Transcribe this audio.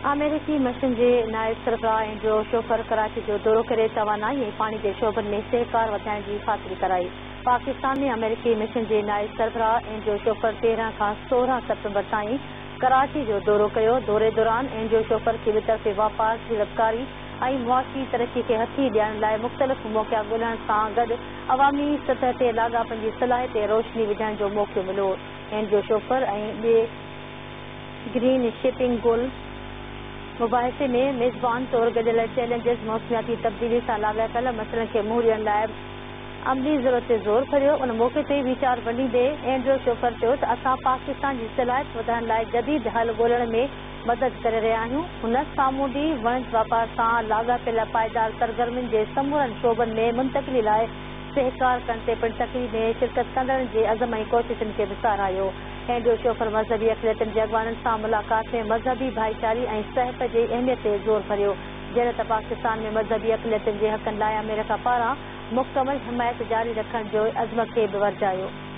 अमेरिकी मिशन के नायब सरबराह एंड्रू शोफर कराची जो दौरो करे तवानाई ऐं पानी के शोबन में सहकार वधाइण की ख़ातिरी कराई। पाकिस्तान में अमेरिकी मिशन के नायब सरबराह एंड्रू शोफर 13 खां 16 सितंबर ताईं कराची जो दौरो कयो। दौरे दौरान एंड्रू शोफर के तरफ़े वापार, सीड़पकारी और मुआशी तरक्की के हथी ॾियण लाइ मुख़्तलिफ़ मौक़ा ॻोल्हण सां गॾु अवामी सतह ते लाॻापनि जी सलाह ते रोशनी विझण जो मौक़ो मिलो। एंड्रू शोफर ऐं ॿिए ग्रीन शिपिंग गोल मुबाहिसे में मेज़बान तौर गॾियल चैलेंजेस मौसमियाती तब्दीली सां लाॻापियल मसइलनि खे मुंहुं ॾियण लाइ अमली ज़रूरत ते ज़ोर भरियो। उन मौक़े ते वीचार वंडींदे एंड्रू शोफर चयो त असां पाकिस्तान जी सलाहियत वधाइण लाइ जदीद हल ॻोल्हण में मदद करे रहिया आहियूं। हुन सामूंडी वणज वापार सां लाॻापियल पाइदार सरगर्मियुनि जे समूरनि शोबनि में मुंतक़िली लाइ सहकार करण ते पिणु तक़रीब में शिरकत कंदड़नि जे अज़म ऐं कोशिशुनि खे बि साराहियो। एंड्रू शोफर मज़हबी अक़लियतुनि जे अॻवाननि सां मुलाक़ात में मज़हबी भाईचारी ऐं सहत जी अहमियत ते ज़ोर भरियो, जॾहिं त पाकिस्तान में मज़हबी अक़लियतुनि जे हक़नि लाइ अमेरिका पारां मुकमल हिमायत जारी रखण जो अज़म खे बि वरजायो।